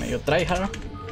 medio tryhard.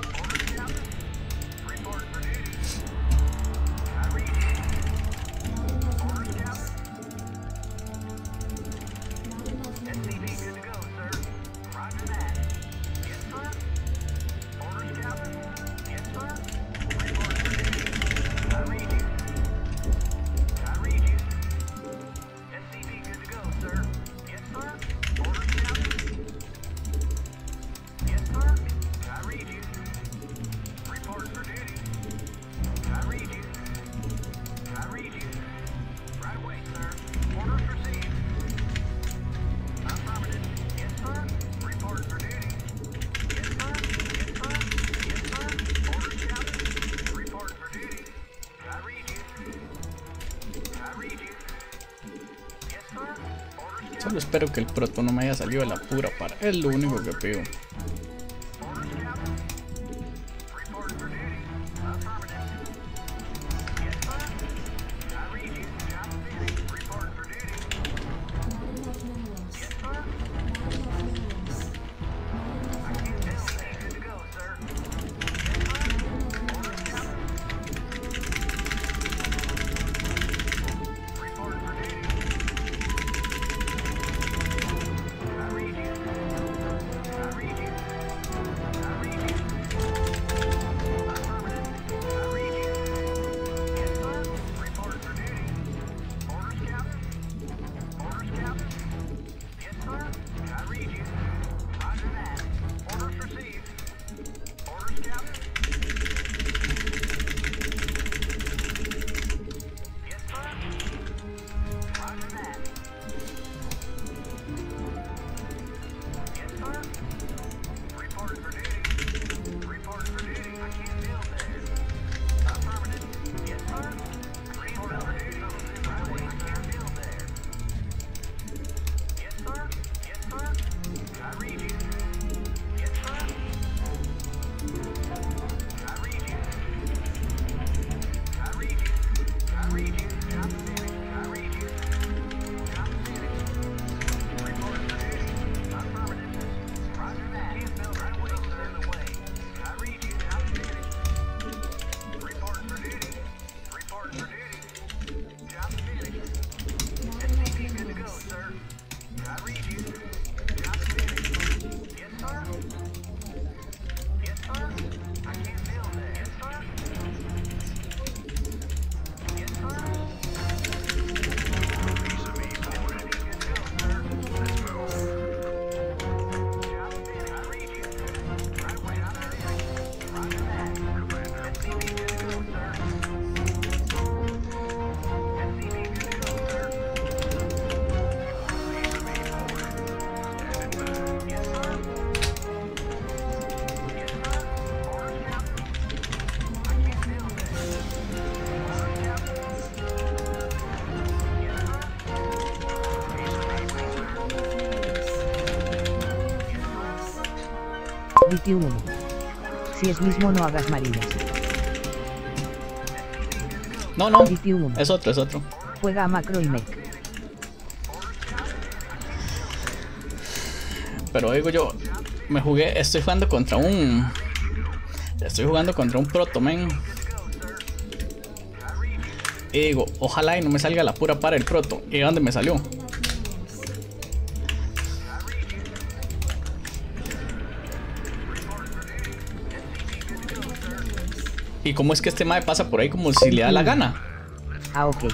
Solo espero que el proto no me haya salido de la pura para. Es lo único que pido. DT1. Si es mismo no hagas marillas. No, no. DT1. Es otro, es otro. Juega a macro y mech. Pero digo yo, estoy jugando contra un proto, men. Y digo, ojalá y no me salga la pura para el proto. ¿Y dónde me salió? ¿Y cómo es que este mae pasa por ahí como si le da la gana? Ah, ok.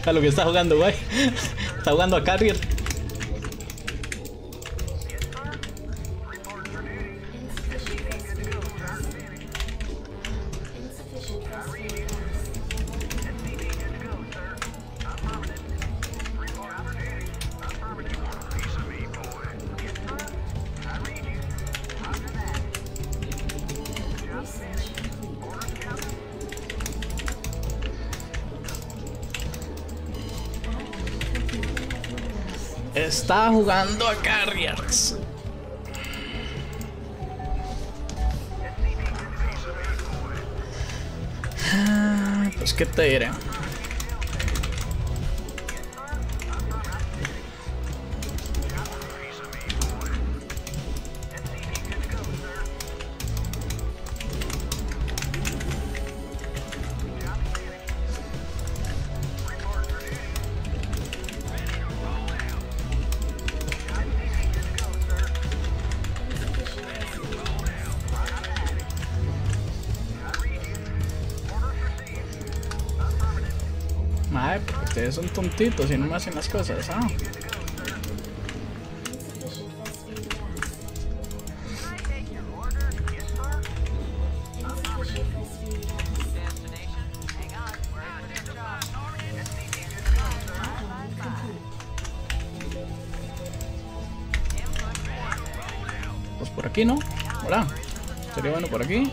A lo que está jugando, güey. Está jugando a Carrier. Está jugando a Carriers. Pues qué te diré. Madre, porque ustedes son tontitos y no me hacen las cosas, ¿ah? Pues por aquí, ¿no? Hola. Sería bueno por aquí.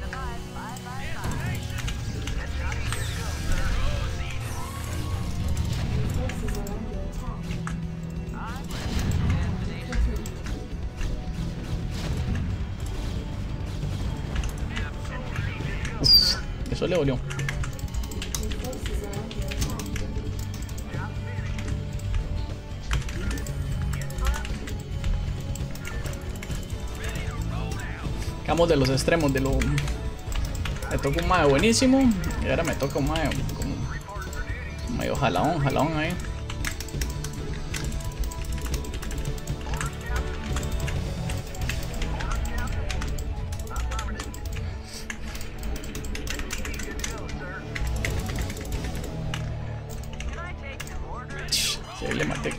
Eso le dolió. Vamos de los extremos de lo... Me toca un mae buenísimo. Y ahora me toca un mae como medio jalón ahí. Sí, le maté.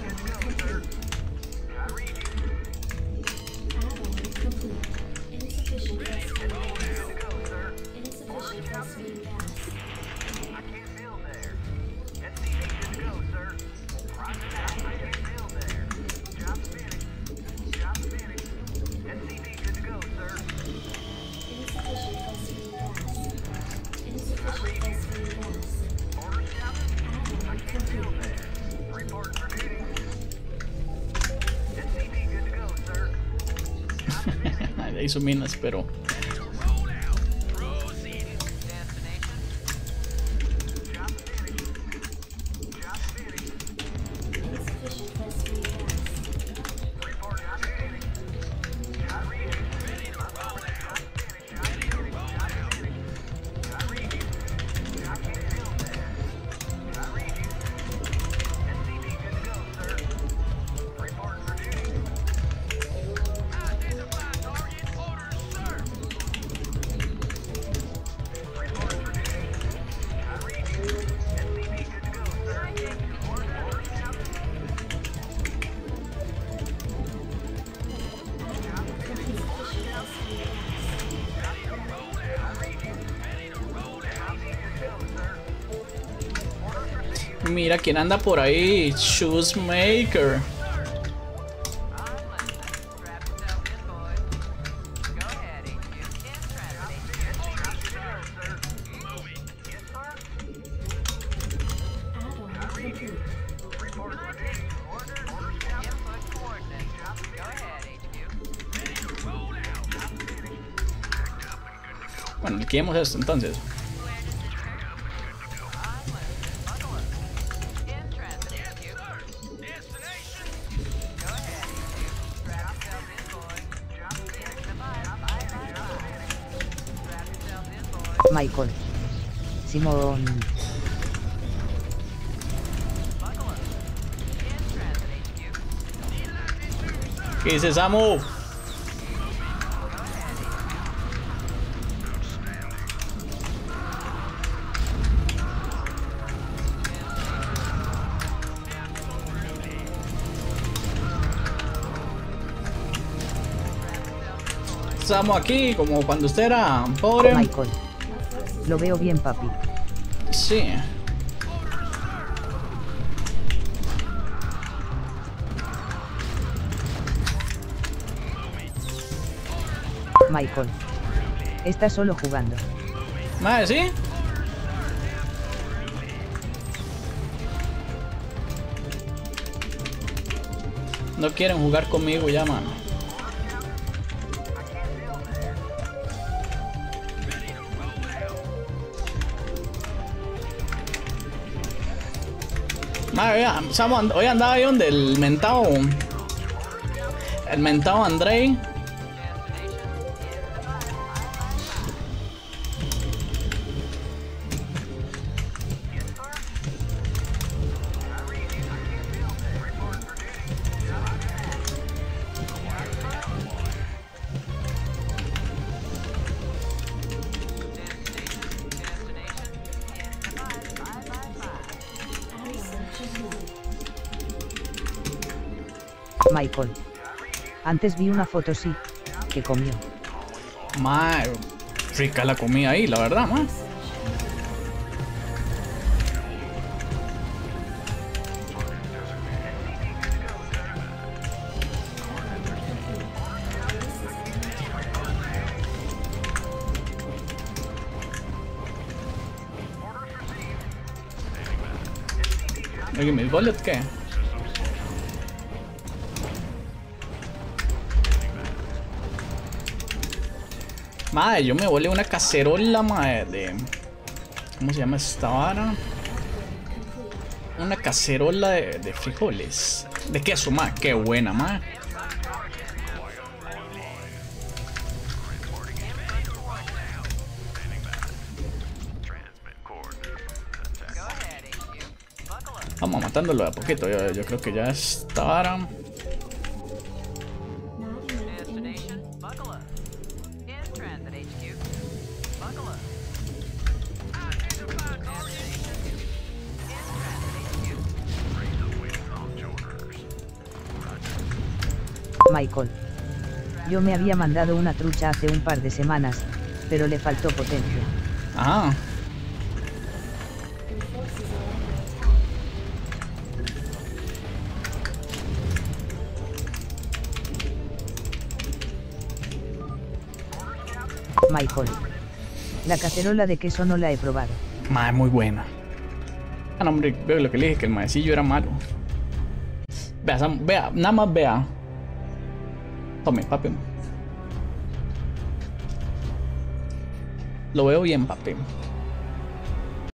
Ahí hizo minas, pero... Mira quién anda por ahí, Shoesmaker. Bueno, liquidemos esto entonces. Michael. Simón. ¿Qué dice Samu? estamos aquí como cuando usted era pobre. Michael. Lo veo bien, papi. Sí. Michael. Está solo jugando. Madre, ¿sí? No quieren jugar conmigo ya, mano. Madre, vea, hoy andaba ahí donde el mentado Andrei. Michael. Antes vi una foto, sí, que comió. Madre, rica la comida ahí, la verdad, madre. Oye, ¿mis bullets qué? Madre, yo me volé una cacerola, madre, de... ¿Cómo se llama esta vara? Una cacerola de frijoles. De queso, madre. Qué buena, madre. Vamos matándolo de a poquito. Yo creo que ya esta vara... Michael. Yo me había mandado una trucha hace un par de semanas, pero le faltó potencia. Ah. Michael. La cacerola de queso no la he probado. Madre, muy buena. Ah, no, hombre, veo lo que le dije, que el maecillo era malo. Vea, nada más vea. Tome, papi. Lo veo bien, papi.